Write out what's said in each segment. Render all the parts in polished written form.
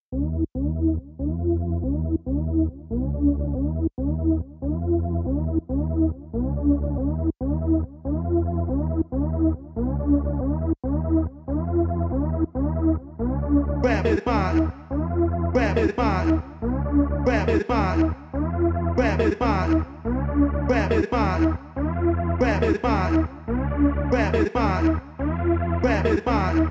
Grab it mine, grab it mine, grab it mine, grab it mine, grab it mine, grab it mine, grab it mine, grab it mine.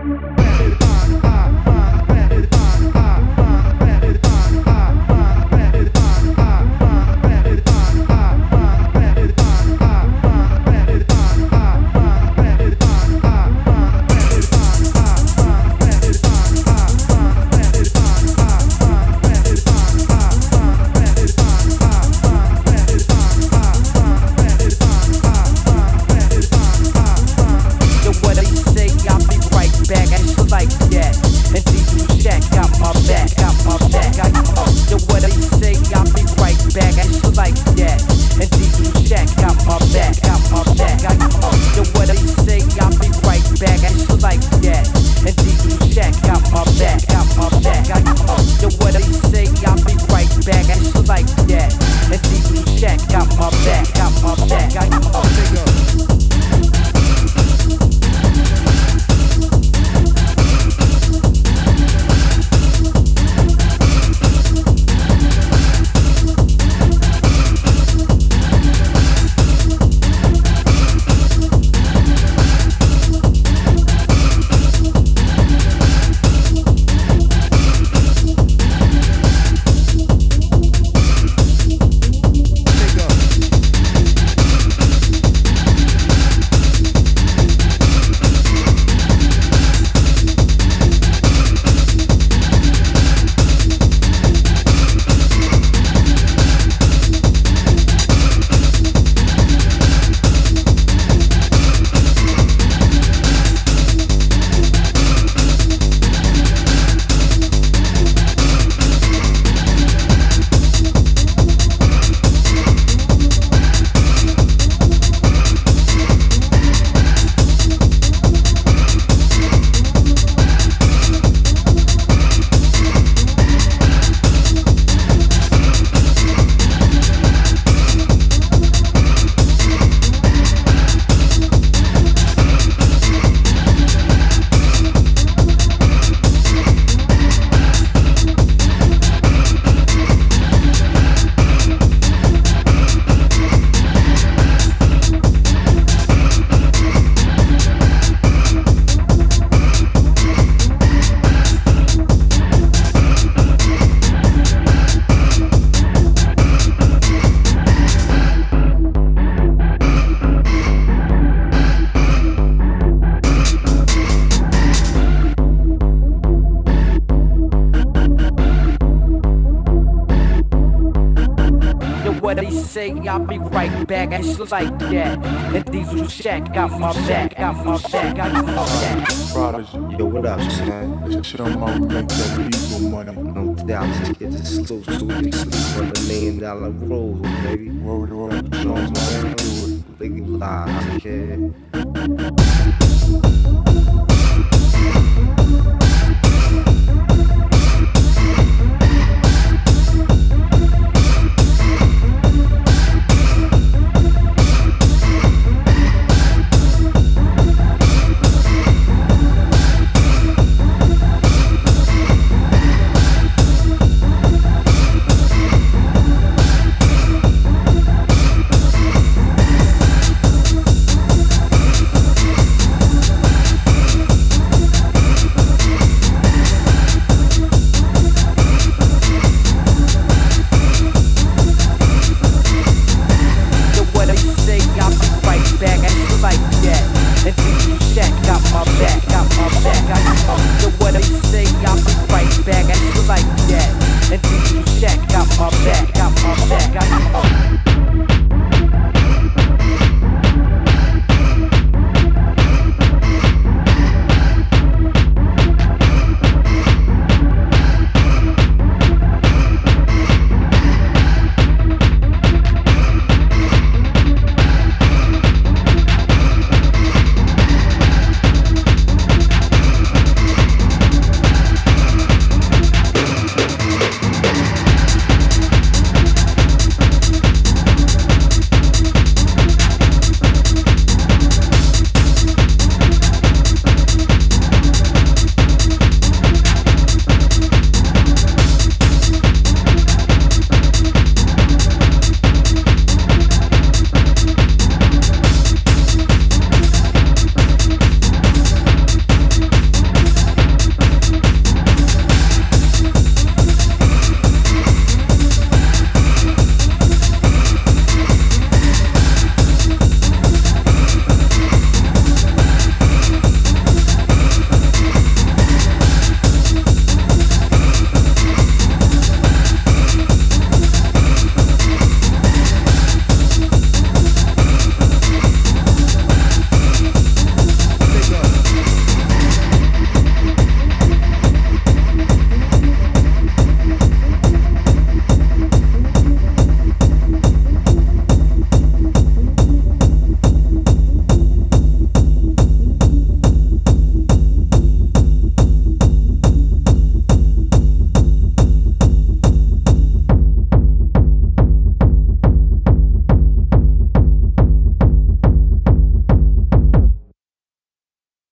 Say I'll be right back, it's like that. And Diesel Shack got my back, got my back, got my back. Prodigy. Yo, what up, son? This shit I'm on make that legal money. No doubt, this kid's a slow, so we can sleep on the $1 million rolls, baby. Word, You know what I'm saying? Big live, kid.